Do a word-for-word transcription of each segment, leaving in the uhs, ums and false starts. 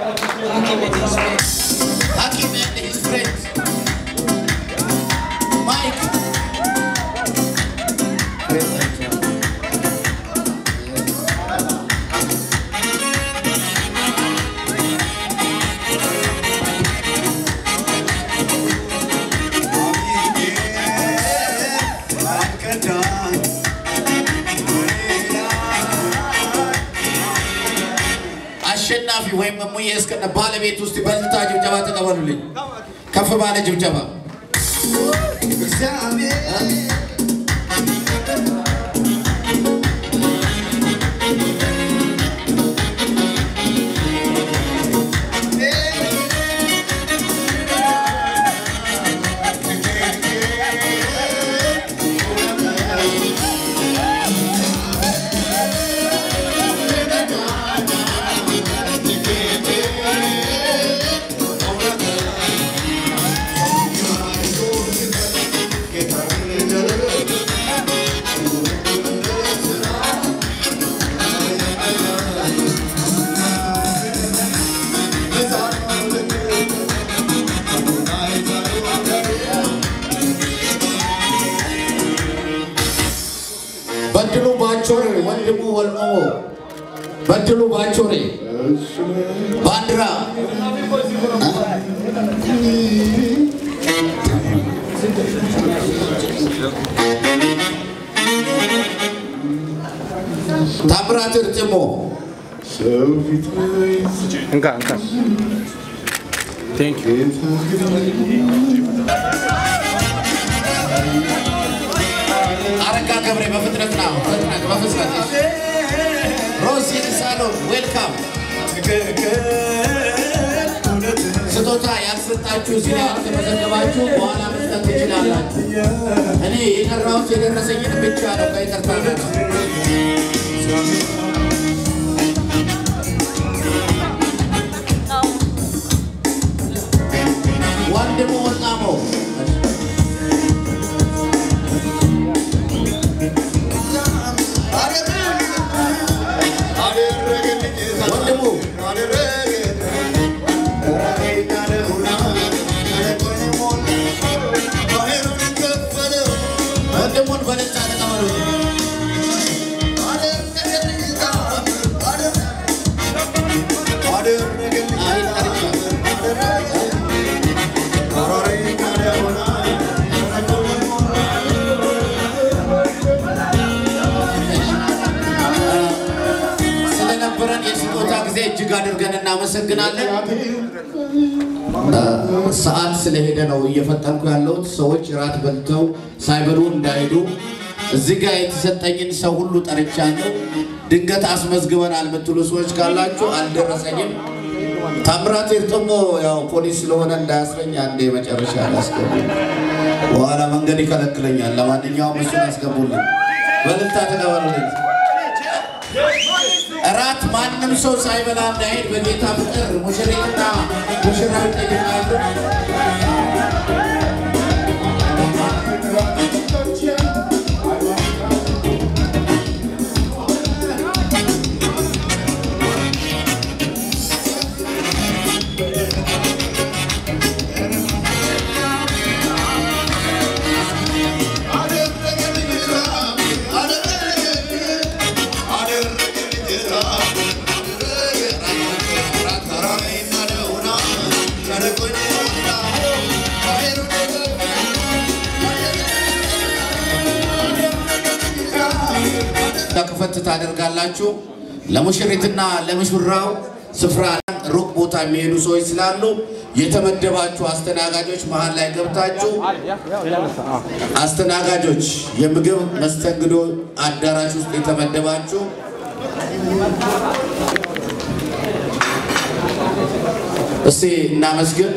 Hakim and his friends. Mike. Nafi way mamuye eskana balabet usti balta jibjaba taqabalulin kaf bala jibjaba Badlu Bachore, Wandimu Walmo, Badlu Bachore, Bandra, Tamratir Timo. Enggak, enggak. Thank you. Araka Gabriel, Bafitrat now, Bafitrat. Rosie Salon, welcome. Sotota, Yaksatachu, Zia, Mazakabachu, Wala, Mistachilana. And he in a round, he didn't say in a picture of Kaitana. One demo on Namo. One demo. One demo on Valentine Namaru. Jigadir ganna masagnaለን ሰዓት ስለሄደ ነው እየፈጠንኩ ያለው ሰዎች ራት በልተው ሳይበሉ እንዳይዱ እዚህ ጋር የተሰጠኝን ሰው ሁሉ ጠርቻለሁ ድንገት አስመዝግበናል የምትሉ ሰዎች ካላችሁ አልደረሰኝም ታምራት ይርጥሞ ያው ፖሊስ ስለሆነ እንዳያስረኝ አንዴ መጨረሻ ያስገቡ በኋላ መንገድ ይከለክለኛል ለማንኛውም እሱን አስገቡልኝ በልታ ተቀበሉልኝ ራት ማንንም ሰው ሳይበላ እንዳይሄድ በጌታ ፍቅር ሙሽሪትና ሙሽራው ይጠይቃሉ ተከፈተ ታደርጋላችሁ ለሙሽሪትና ለሙሽራው ስፍራ ሩቅ ቦታ የሚሄዱ ሰዎች ስላሉ የተመደባችሁ አስተናጋጆች መሃል ላይ ገብታችሁ አስተናጋጆች የምግብ መስተንግዶ አዳራሽ ውስጥ የተመደባችሁ እስቲ እናመስግን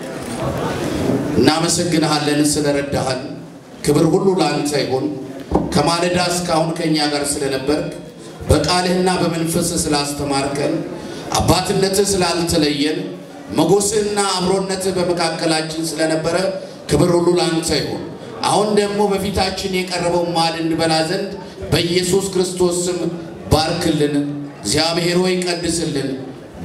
እናመሰግናለን ስለረዳህን ክብር ሁሉ ላንተ ይሁን ከማለዳ እስካሁን ከኛ ጋር ስለነበርክ በቃልህና በመንፈስ ስላስተማርከን አባትነትህ ስላልተለየን መጎስህና አብሮነትህ በመካከላችን ስለነበረ ክብር ሁሉ ላንተ ይሁን አሁን ደግሞ በፊታችን የቀረበው ማዕድ እንበላ ዘንድ በኢየሱስ ክርስቶስ ስም ባርክልን እግዚአብሔር ሆይ ቀድስልን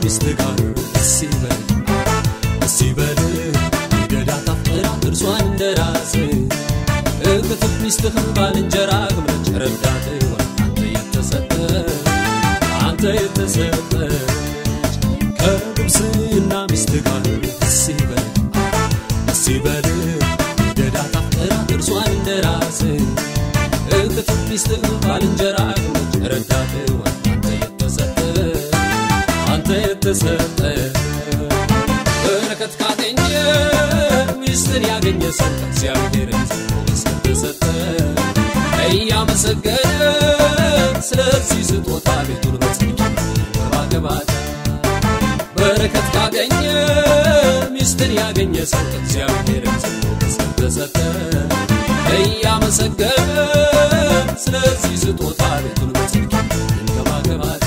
مستقر السيبل السيبل يقدا تفطر درسوان دراسي اكتب مستخل بالنجراك من جرداتي وانت يتسطر انت يتسطر كبسنا مستقر السيبل السيبل يقدا تفطر درسوان دراسي اكتب مستخل بالنجراك من جرداتي وانت يتسطر انت يتسطر بركت كاتنجي مستر ያገኘ ሰው እግዚአብሔርን ስለሰጠ እያ መሰገደ ስለዚህ ስጦታ ቤቱን በጽድቅ በማገባት በረከት ካገኘ ሚስጥር ያገኘ ሰው እግዚአብሔርን ስለሰጠ እያ መሰገደ ስለዚህ ስጦታ ቤቱን በጽድቅ በማገባት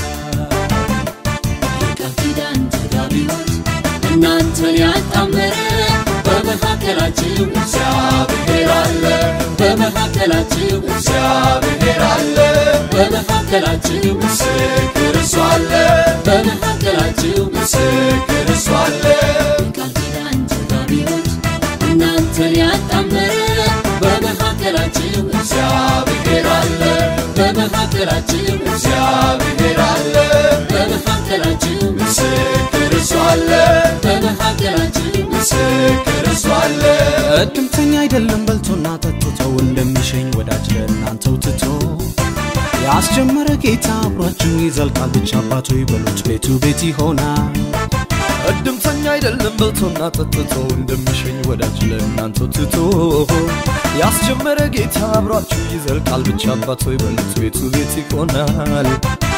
የቃል ተጋቢዎች እናንተን ያጣመረ በመካከላችሁ እግዚአብሔር አለ በመካከላችሁ እግዚአብሔር አለ በመካከላችሁ ምስክር እሱ አለ በመካከላችሁ ምስክር እሱ አለ ቃል ኪዳን ተጋቢዎች እናንተን ያጣመረ በመካከላችሁ እግዚአብሔር አለ በመካከላችሁ እግዚአብሔር አለ በመካከላችሁ ምስክር እሱ አለ በመካከላችሁ ምስክር እሱ አለ እድምተኛ አይደለም በልቶና ጠጥቶ እንደሚሸኝ ወዳጅ ለእናንተው ትቶ ያስጀመረ ጌታ አብሯችሁ ይዘልቃል ብቻ አባቶ ይበሉት ቤቱ ቤት ይሆናል እድምተኛ አይደለም በልቶና ጠጥቶ እንደሚሸኝ ወዳጅ ለእናንተው ትቶ ያስጀመረ ጌታ አብሯችሁ ይዘልቃል ብቻ አባቶ ይበሉት ቤቱ ቤት ይሆናል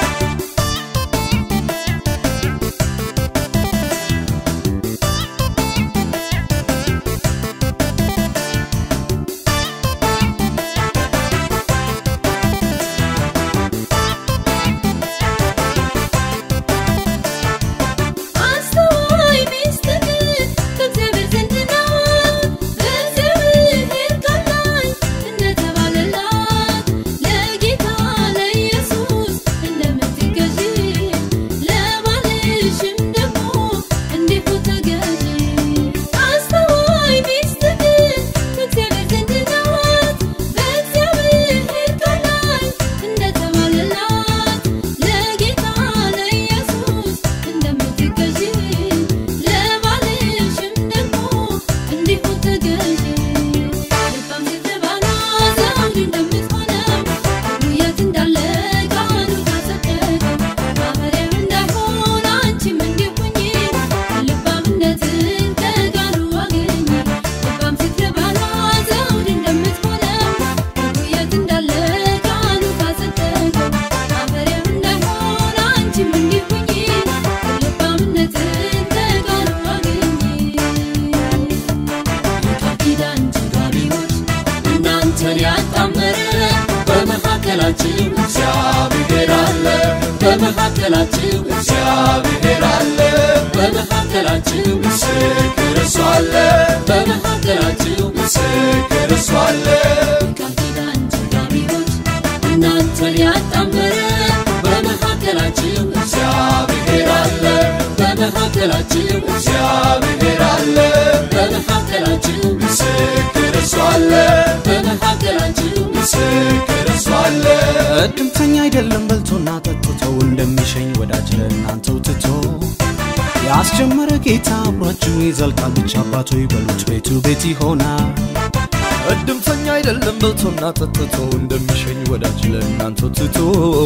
እግዚአብሔር አለ በመካከላችሁ እግዚአብሔር አለ በመካከላችሁ ምስክር እሱ አለ በመካከላችሁ ምስክር እሱ አለ ቃል ኪዳን ተጋቢዎች እናንተን ያጣመረ በመካከላችሁ እግዚአብሔር አለ በመካከላችሁ እግዚአብሔር አለ በመካከላችሁ ምስክር እሱ አለ በመካከላችሁ ምስክር እሱ አለ እድምተኛ አይደለም በልቶና ጠጥቶ እንደሚሸኝ ወዳጅ ለእናንተው ትቶ ያስጀመረ ጌታ አብሯችሁ ይዘልቃል ብቻ አባቶ ይበሉት ቤቱ ቤት ይሆናል እድምተኛ አይደለም በልቶና ጠጥቶ እንደሚሸኝ ወዳጅ ለእናንተው ትቶ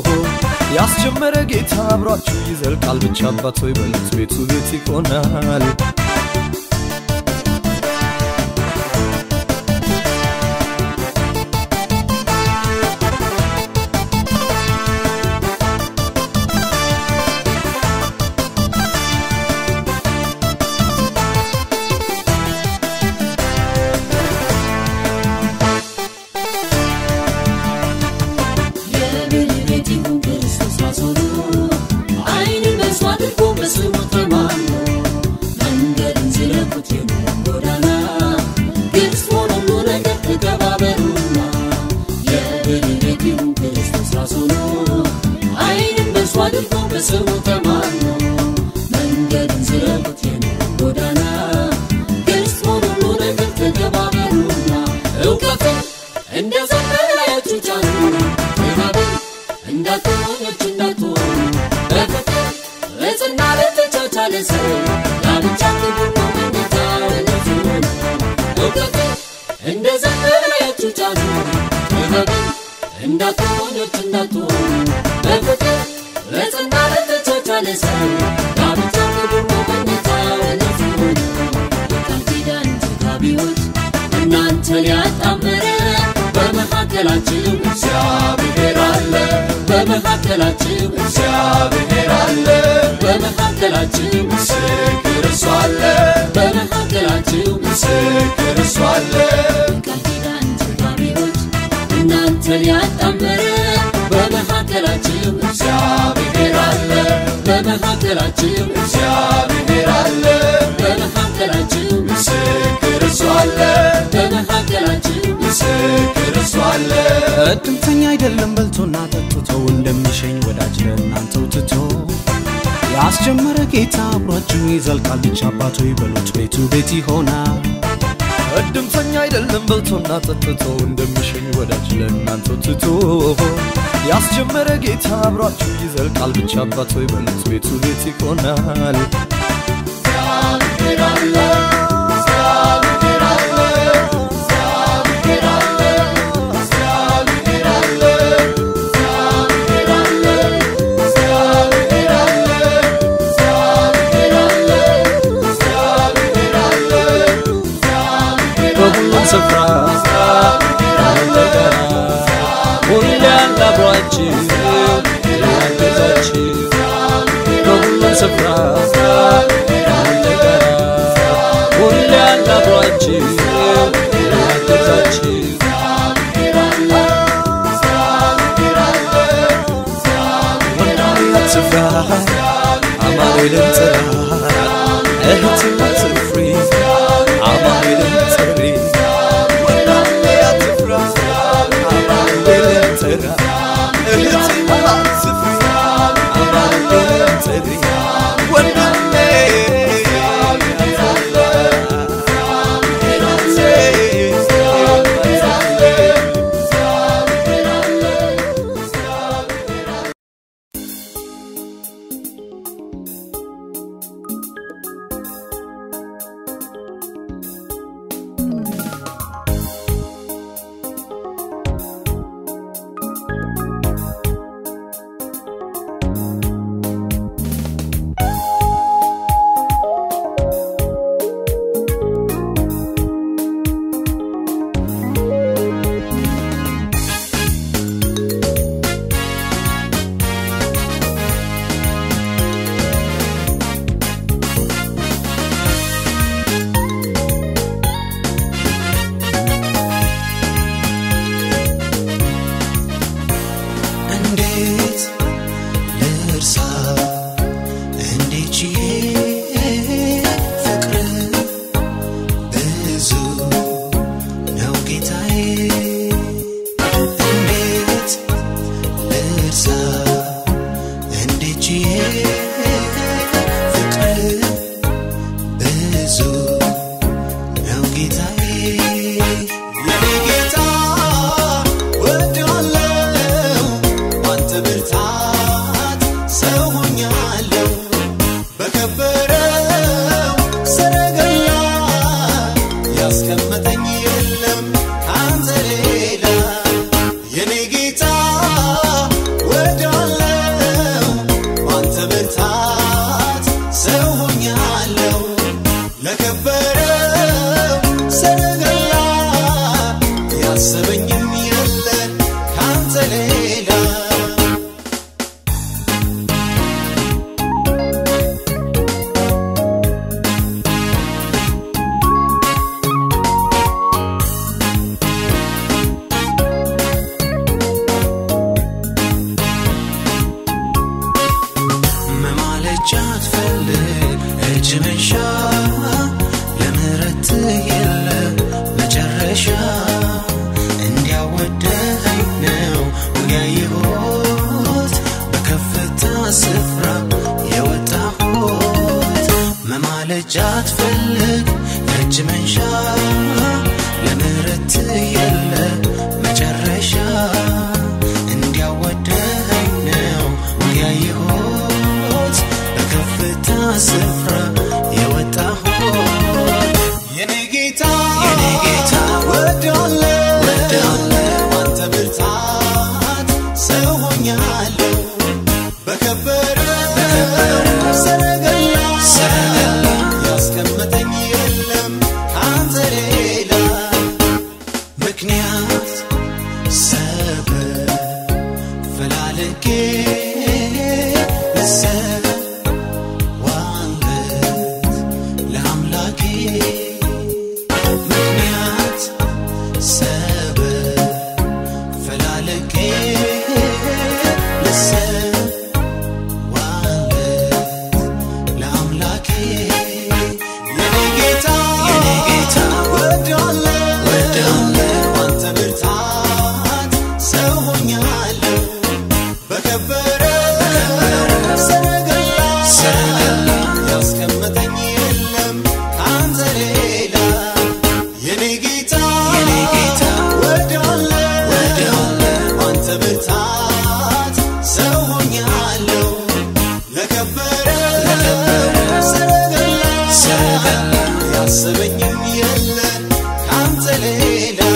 ያስጀመረ ጌታ አብሯችሁ ይዘልቃል ብቻ አባቶ ይበሉት ቤቱ ቤት ይሆናል ምትረቁት ጎዳና ግልጽ ሆኖ ነገር ተገባበሩና እውቀትን እንደ ዘመናችሁ ጫኑ ጥበብን እንዳትሆነች እንዳትሆኑ በፍቅር ለጽና ለተቻቻለ ሰው ላብቻ ክብር ነው እንድታወነቱ እውቀትን እንደ ዘመናችሁ ጫኑ ጥበብን እንዳትሆነች እንዳትሆኑ በፍቅር ለጽና ለተቻቻለ ሰው ላብቻ ክብር ነው እንድታወነቱ የቃል ኪዳን ተጋቢዎች እናንተን ያጣመረ በመካከላችሁ እግዚአብሔር አለ በመካከላችሁ እግዚአብሔር አለ በመካከላችሁ ምስክር እሱ አለ በመካከላችሁ ምስክር እሱ አለ የቃል ኪዳን ተጋቢዎች እናንተን ያጣመረ በመካከላችሁ እግዚአብሔር አለ በመካከላችሁ እግዚአብሔር አለ በመካከላችሁ ምስክር እሱ አለ በመካከላችሁ ምስክር እሱ አለ እድምተኛ አይደለም በልቶና ጠጥቶ እንደሚሸኝ ወዳጅ ለእናንተው ትቶ ያስጀመረ ጌታ አብሯችሁ ይዘልቃል ብቻ አባቶ ይበሉት ቤቱ ቤት ይሆናል እድምተኛ አይደለም በልቶና ጠጥቶ እንደሚሸኝ ወዳጅ ለእናንተው ትቶ ያስጀመረ ጌታ አብሯችሁ ይዘልቃል ብቻ አባቶ ይበሉት ቤቱ ቤት ይሆናል እግዚአብሔር አለ እግዚአብሔር አለ እግዚአብሔር አለ እግዚአብሔር አለ እግዚአብሔር አለ እግዚአብሔር አለ እግዚአብሔር አለ እግዚአብሔር አለ በሁሉም ስፍራ እንደገና ሁሌ አብሯችሁ ያገዛችሁ በሁሉም ስፍራ እንደገና ሁሌ አብሯችሁ ያገዛችሁ ወንዳውያት ስፍራ አማኑኤልን ጥራ እህትም አትፍሪ አማኑኤልን ጥሪ ወንዳውያት ስፍራ አማኑኤልን ጥራ እህትም አትፍሪ አማኑኤልን ጥሪ ወንድሜ جات فلك يج منشا لمرت يلا مجرشا انديا ودهنو ويا يهوت بكفتا سفرة يوتاهوت ينيجيتا ينيجيتا ودالله ودالله وانت برتعات سوهنيالو بكبر بكبر سرقلا سرقلا ياسكمتني يلم عانت ليلا مكنيات سبب فلالكي السبب وانبت لأملاكي مكنيات سبب فلالكي السبب وانبت لأملاكي ينيجيتا ينيجيتا ودالله ودالله وانت برتعات سوهنيالو بكبر بكبر سرقلا سرقلا ياسكمتني يلم عانت ليلا ينيجيتا ينيجيتا ودالله ودالله وانت برتعات سوهنيالو لكبر لكبر سرقلا سرقلا ياسبني يلم عانت ليلا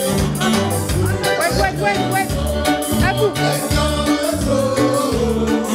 Wait, wait, wait, wait. Abu.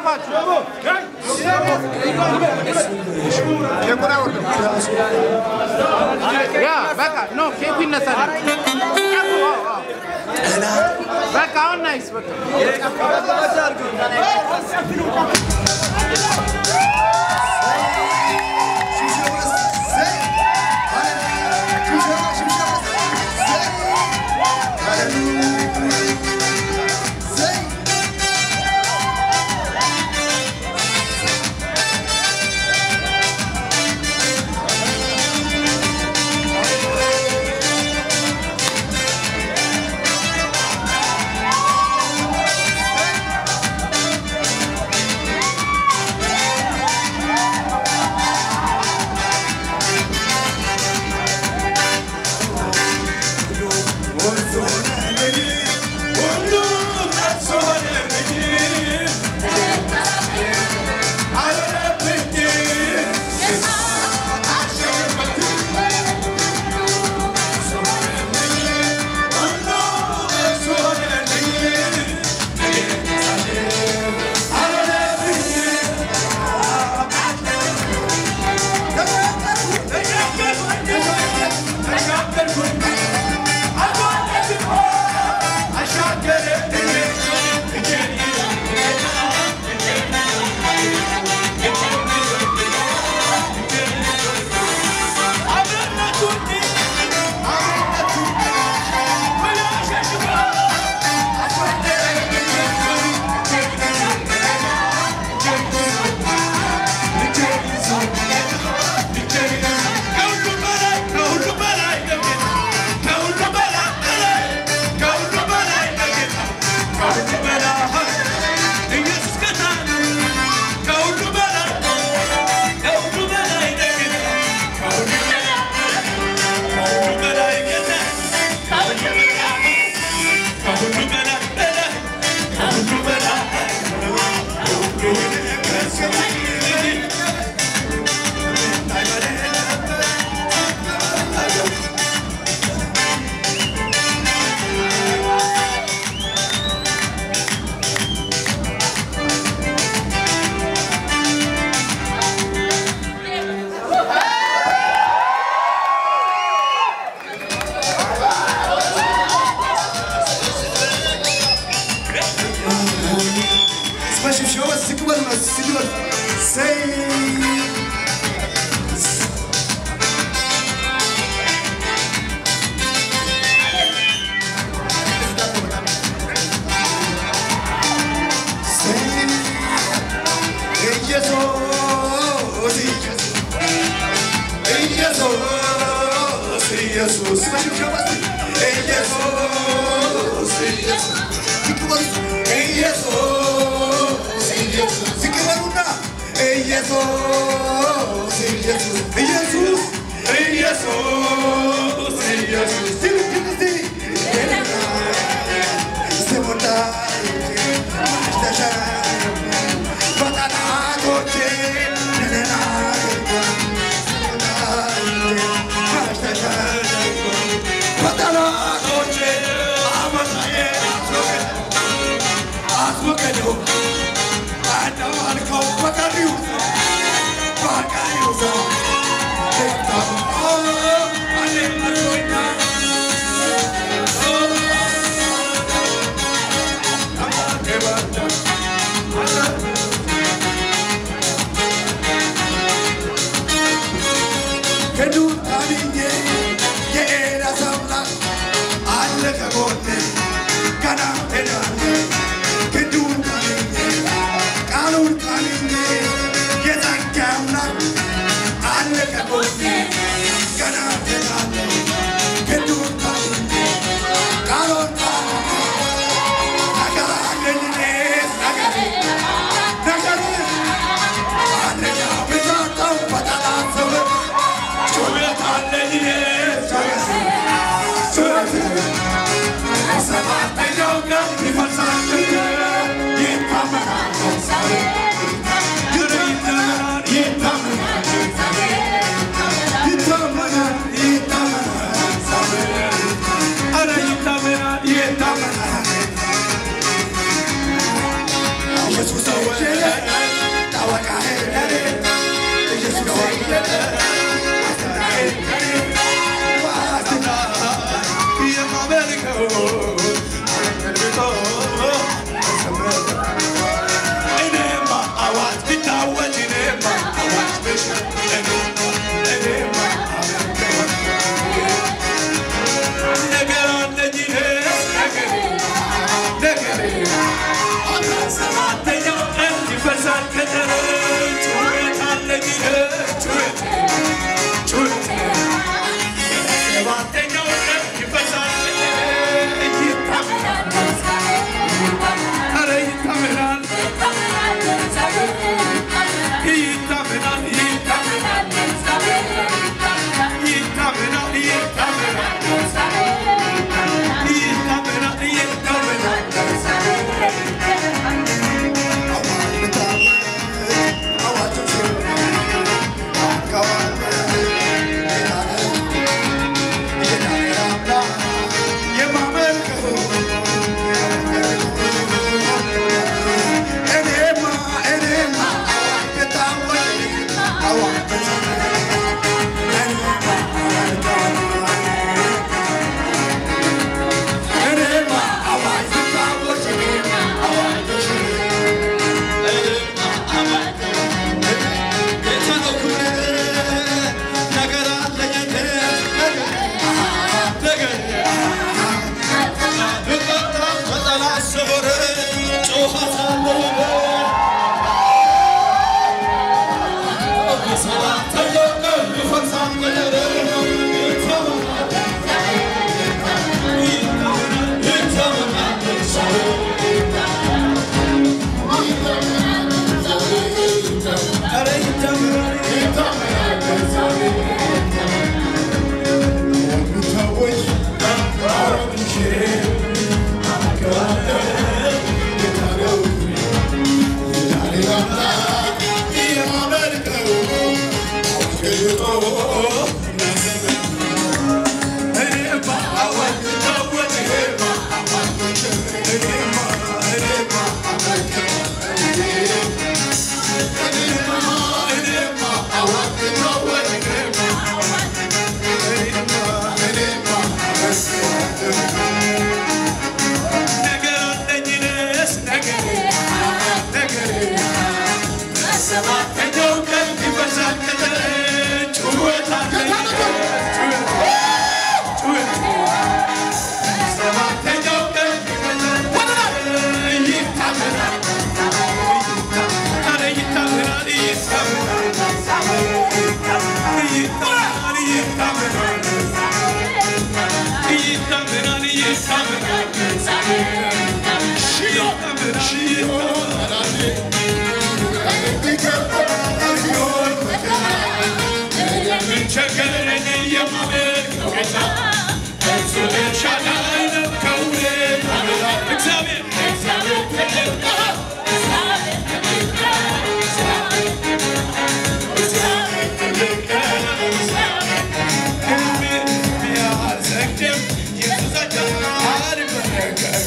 Ya, baka, no, keep in the sun. Baka, how nice, baka. Jesus,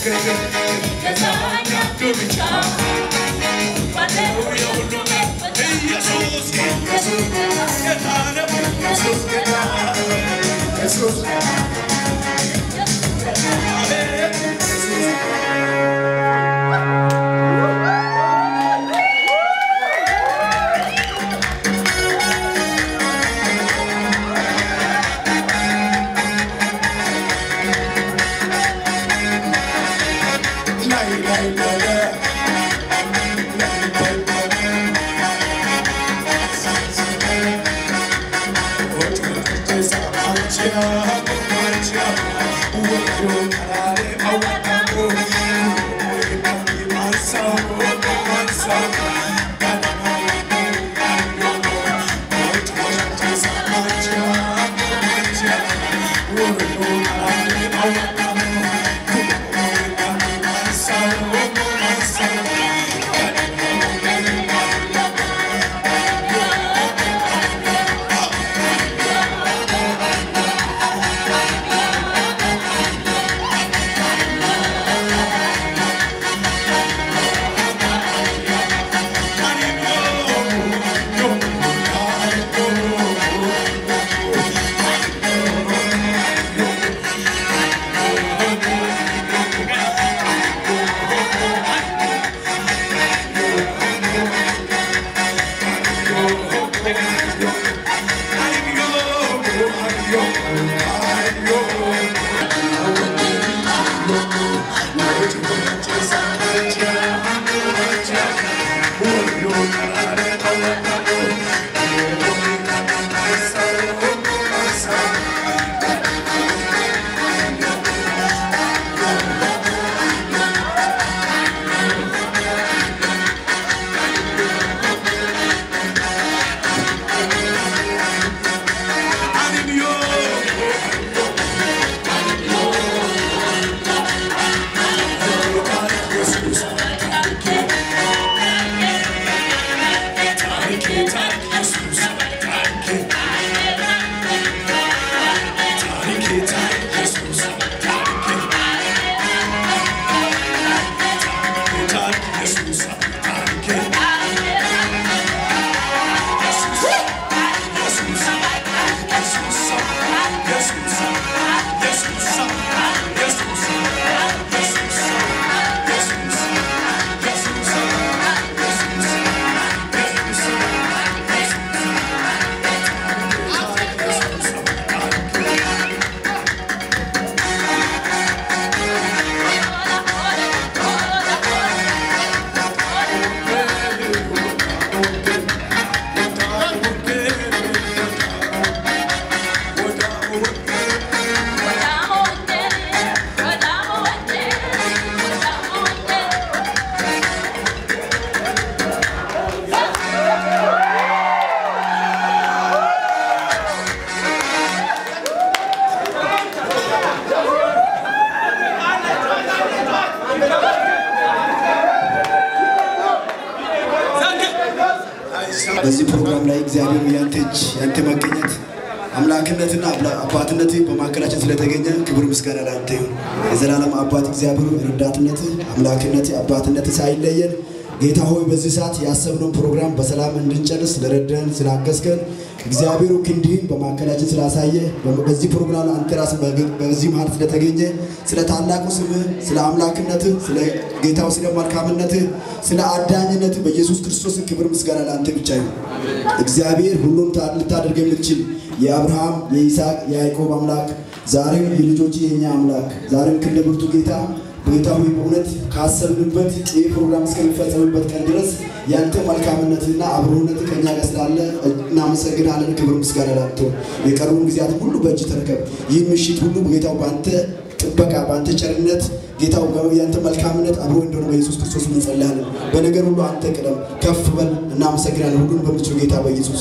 በዚህ ፕሮግራም ላይ እግዚአብሔር ያንተች ያንተ መገኘት አምላክነትና አባትነት በማከላችን ስለተገኘ ክብር ምስጋና ላንተ ይሁን። የዘላለም አባት እግዚአብሔር ረዳትነት አምላክነት አባትነት ሳይለየን ጌታ ሆይ በዚህ ሰዓት ያሰብነው ፕሮግራም በሰላም እንድንጨርስ ለረዳን ስላገዝከን እግዚአብሔር ክንዲን በማከላችን ስላሳየ በዚህ ፕሮግራም አንተ ራስ በዚህ ማለት ስለተገኘ ስለ ታላቁ ስም ስለ አምላክነት ስለ ጌታው ስለ መልካምነት ስለ አዳኝነት በኢየሱስ ክርስቶስ ክብር ምስጋና ላንተ ብቻ ይሁን። እግዚአብሔር ሁሉን ልታደርግ የምትችል የአብርሃም የይስሐቅ የያዕቆብ አምላክ ዛሬም የልጆች የኛ አምላክ ዛሬም ክንደብርቱ ጌታ ጌታው በእውነት ካሰብንበት ይህ ፕሮግራም እስከሚፈጸምበት ቀን ድረስ ያንተ መልካምነትና አብሮነት ከኛ ጋር ስላለ እናመሰግናለን። ክብር ምስጋና ላንተ የቀሩን ጊዜያት ሁሉ በእጅ ተረከብ። ይህ ምሽት ሁሉ ጌታው ባንተ ጥበቃ ባንተ ቸርነት ጌታው ያንተ መልካምነት አብሮ እንደሆነ በኢየሱስ ክርስቶስ እንጸልያለን። በነገር ሁሉ አንተ ቀደም ከፍ በል። እናመሰግናለን ሁሉን በምትችል ጌታ በኢየሱስ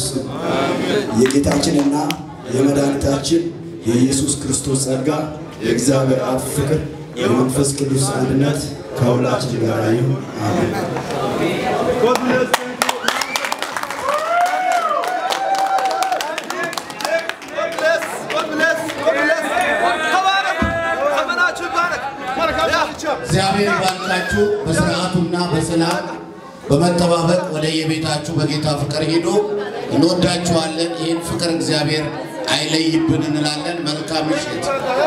አሜን። የጌታችንና የመድኃኒታችን የኢየሱስ ክርስቶስ ጸጋ የእግዚአብሔር አብ ፍቅር የመንፈስ ቅዱስ አንድነት ከሁላችን ጋር ይሁን። አሜን። God bless you. God bless. God bless. God bless. ተባረክ። ዘመናችሁ ይባረክ። መልካም እግዚአብሔር ባርካችሁ በስርዓቱና በሰላም በመተባበቅ ወደ የቤታችሁ በጌታ ፍቅር ሄዶ እንወዳችኋለን ይሄን ፍቅር እግዚአብሔር አይለይብን እንላለን መልካም ምሽት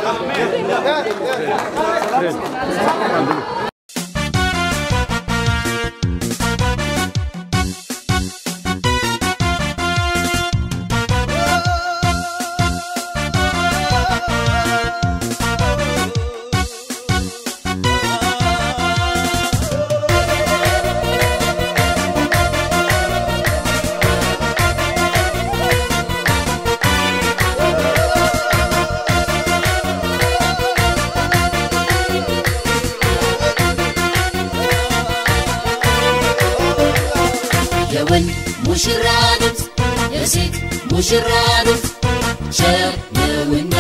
ሙሽራነት የሴት ሙሽራነት ቸር ነውና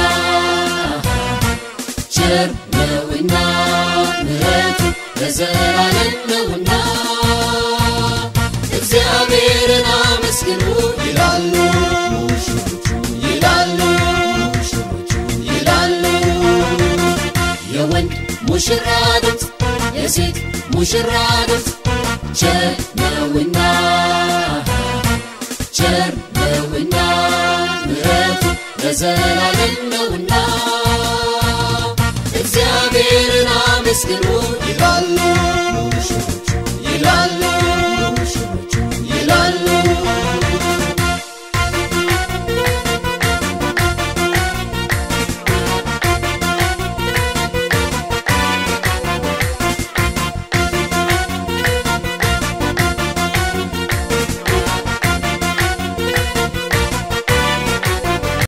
ቸር ነውና ምሕረቱ ለዘላለም ነውና እግዚአብሔርን አመስግኑ ይላሉ ሙሽሮቹ ይላሉ ሙሽሮቹ ይላሉ የወንድ ሙሽራነት የሴት ሙሽራነት ቸር ነውና ቸር ነውና ምሕረቱ ለዘላለም ነውና እግዚአብሔርን አመስግኑ